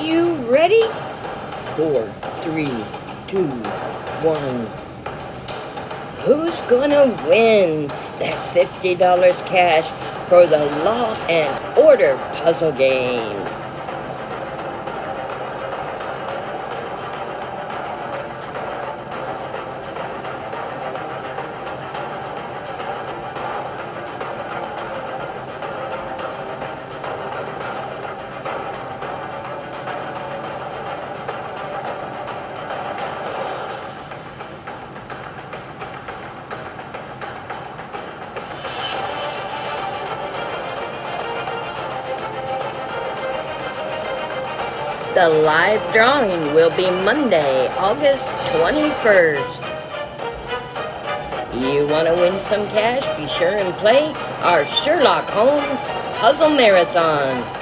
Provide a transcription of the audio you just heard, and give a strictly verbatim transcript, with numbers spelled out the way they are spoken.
you ready? Four, three, two, one. Who's gonna win that fifty dollars cash for the Law and Order puzzle game? The live drawing will be Monday, August twenty-first. You want to win some cash? Be sure and play our Sherlock Holmes Puzzle Marathon.